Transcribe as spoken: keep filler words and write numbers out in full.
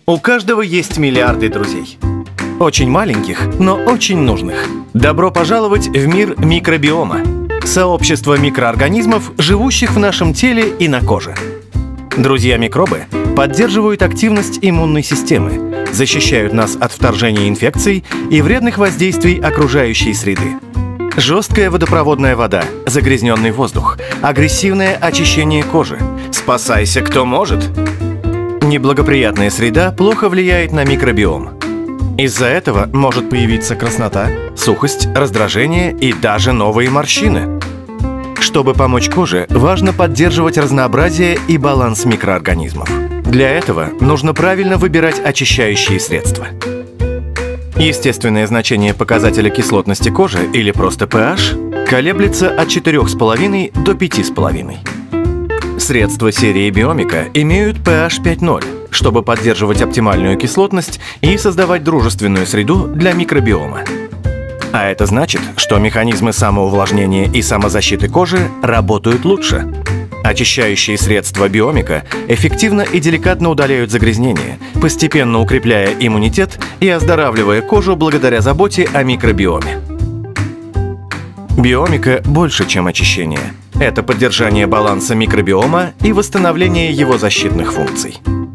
У каждого есть миллиарды друзей. Очень маленьких, но очень нужных. Добро пожаловать в мир микробиома. Сообщество микроорганизмов, живущих в нашем теле и на коже. Друзья-микробы поддерживают активность иммунной системы, защищают нас от вторжения инфекций и вредных воздействий окружающей среды. Жесткая водопроводная вода, загрязненный воздух, агрессивное очищение кожи. Спасайся, кто может! Неблагоприятная среда плохо влияет на микробиом. Из-за этого может появиться краснота, сухость, раздражение и даже новые морщины. Чтобы помочь коже, важно поддерживать разнообразие и баланс микроорганизмов. Для этого нужно правильно выбирать очищающие средства. Естественное значение показателя кислотности кожи, или просто pH, колеблется от четырёх с половиной до пяти с половиной. Средства серии Биомика имеют pH пять ноль, чтобы поддерживать оптимальную кислотность и создавать дружественную среду для микробиома. А это значит, что механизмы самоувлажнения и самозащиты кожи работают лучше. Очищающие средства Биомика эффективно и деликатно удаляют загрязнения, постепенно укрепляя иммунитет и оздоравливая кожу благодаря заботе о микробиоме. Биомика больше, чем очищение. Это поддержание баланса микробиома и восстановление его защитных функций.